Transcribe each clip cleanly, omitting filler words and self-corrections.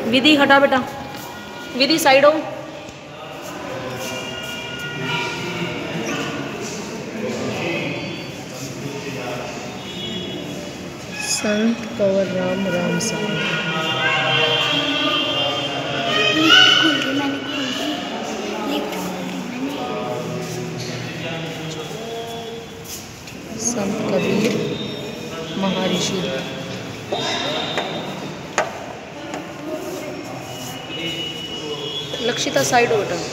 विधि हटा बेटा, विधि साइड हो। संत कंवर राम राम साहब। संत कबीर महर्षि। लक्षिता साइड हो बेटा।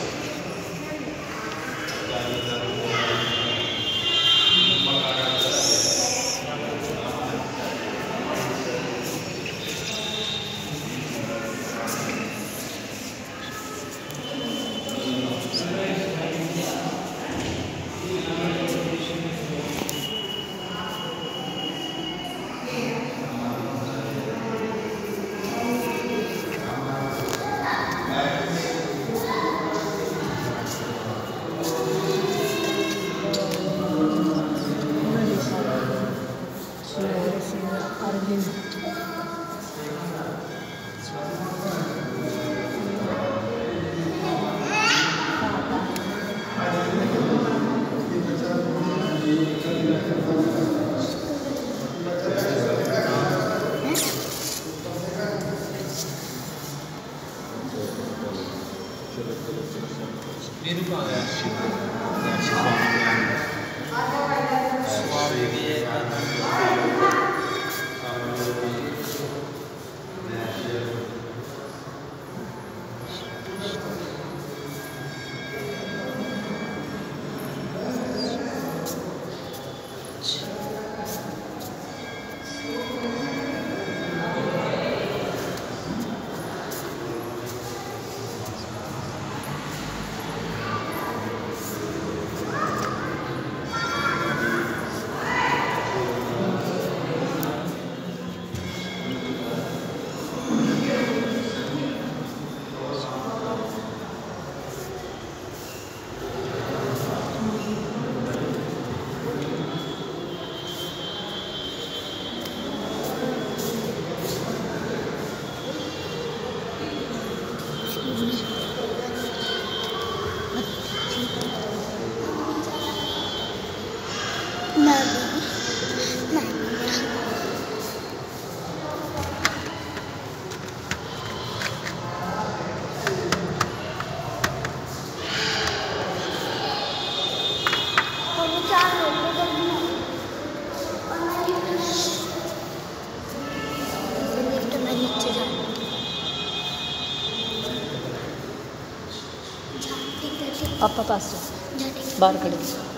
पापा पास बाहर खड़े।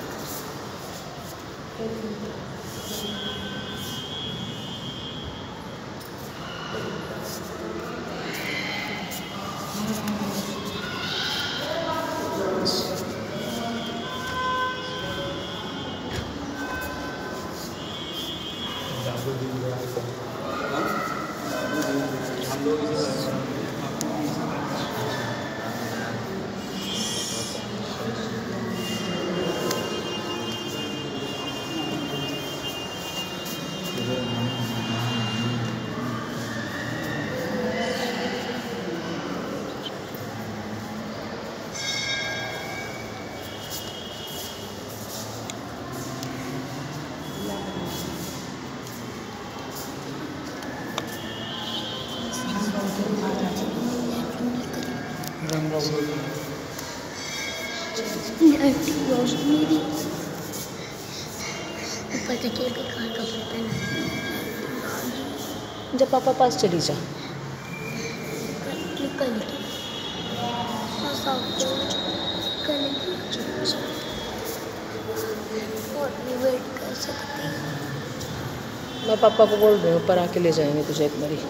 रोशनी ऊपर तक के बेकार कपड़े पहना। जब पापा पास चली जा। वेट कर सकती। मैं पापा को बोल रही हूँ ऊपर आके ले जाएंगे तुझे एक बारी।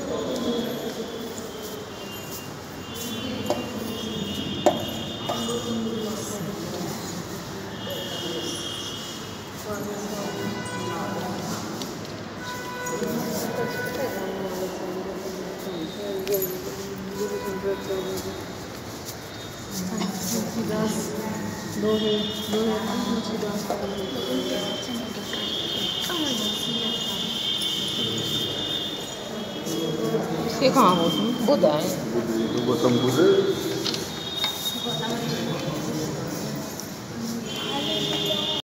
ये कहाँ हो तुम? बुध है। गौतम बुद्ध